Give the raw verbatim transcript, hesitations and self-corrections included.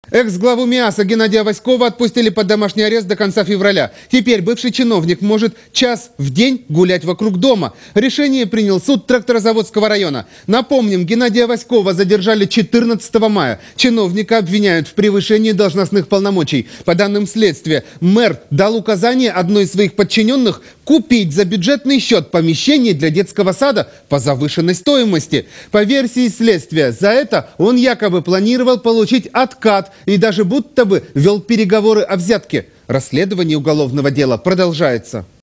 Экс-главу МИАСа Геннадия Васькова отпустили под домашний арест до конца февраля. Теперь бывший чиновник может час в день гулять вокруг дома. Решение принял суд Тракторозаводского района. Напомним, Геннадия Васькова задержали четырнадцатого мая. Чиновника обвиняют в превышении должностных полномочий. По данным следствия, мэр дал указание одной из своих подчиненных купить за бюджетный счет помещение для детского сада по завышенной стоимости. По версии следствия, за это он якобы планировал получить откат и даже будто бы вел переговоры о взятке. Расследование уголовного дела продолжается.